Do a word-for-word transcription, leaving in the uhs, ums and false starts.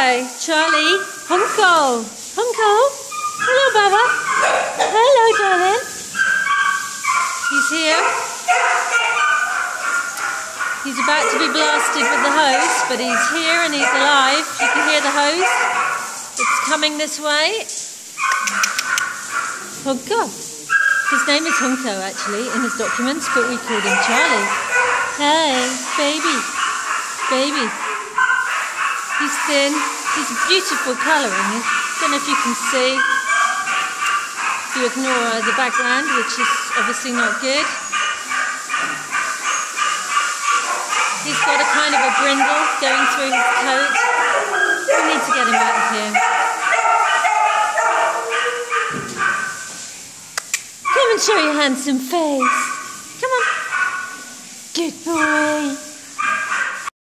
say? Charlie, Hunko. Hunko. Hello, Baba. Hello, darling. He's here. He's about to be blasted with the hose, but he's here and he's alive. You can hear the hose. It's coming this way. Oh, God. His name is Hunko, actually, in his documents, but we called him Charlie. Hey, baby. Baby. He's thin. He's a beautiful colouring. I don't know if you can see. If you ignore the background, which is obviously not good. He's got a kind of a brindle going through his coat. We need to get him out of here. Come and show your handsome face. Come on. Good boy.